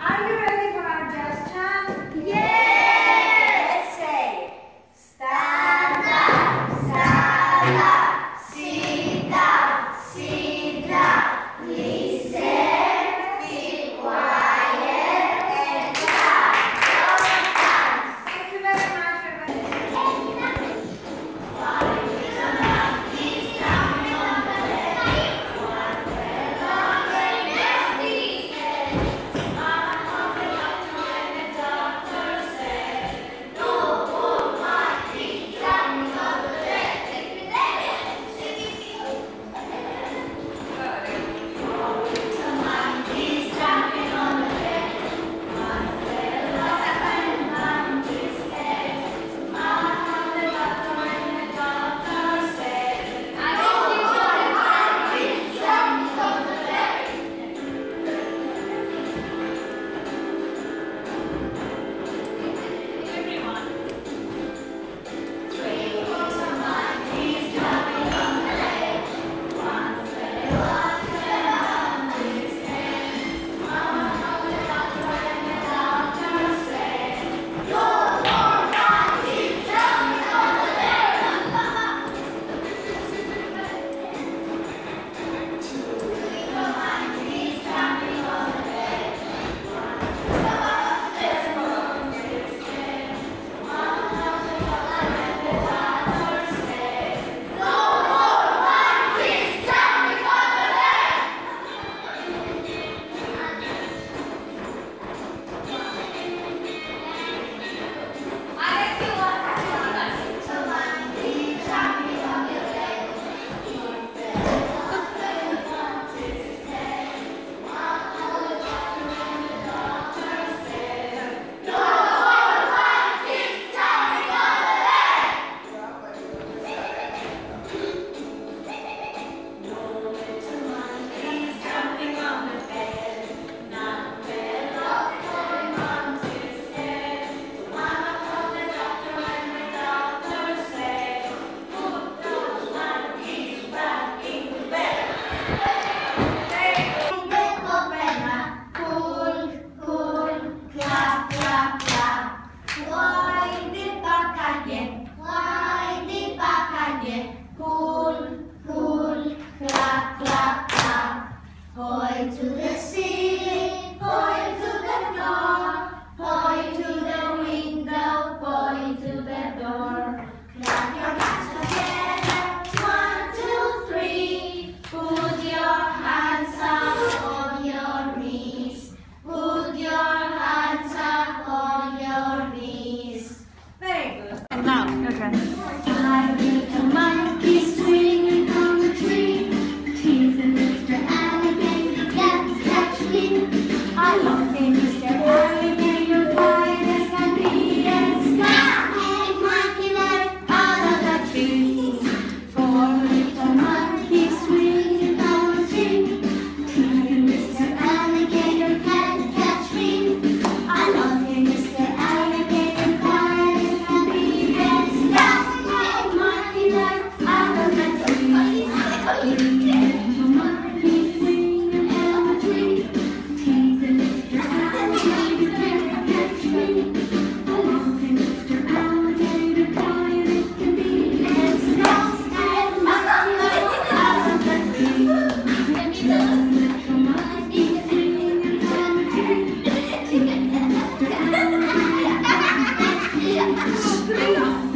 Are you ready for our just chat? Yes! Let's say, stand up, sit down, listen, be quiet, and clap your hands. Thank you very much, everybody. Why is the monkey jumping on the bed? One fell off and missed his head. Mama called the doctor and the doctor said, "No more monkey jumping on the bed." The monkey's jumping on the bed. One fell off and bumped his head. Mama called the doctor and the doctor said, "No more monkeys jumping on the bed." Everyone. Three was a monkeys jumping on the bed. One fell off and bumped his head. Mama called the doctor and the doctor said, "No more monkeys jumping on the bed." Two little monkeys jumping on the bed. One fell off and bumped his head. Mama called the doctor and the doctor said, "No more monkeys jumping on the bed." Point to the ceiling, point to the floor, point to the window, point to the door. Clap your hands together, 1, 2, 3. Put your hands up on your knees. Put your hands up on your knees. Very good. And now, okay. Five little monkeys swinging from the tree, teasing Mr. Alligator, catch me. I love him, Mr. Alligator, quiet as can be, and snap, hey, monkey, let out of the tree. Four little monkeys swinging from the tree, teasing Mr. Alligator, catch me. I love him, Mr. Alligator, quiet as can be, and snap, hey, monkey, let out of the tree. Little monkeys swinging from the tree, teasing Mr. Alligator, catch me. I love him, Mr. Alligator, quiet as can be, and snap, hey, monkey, let out of the tree. Little monkeys swinging from the tree, teasing Mr. Alligator, catch me.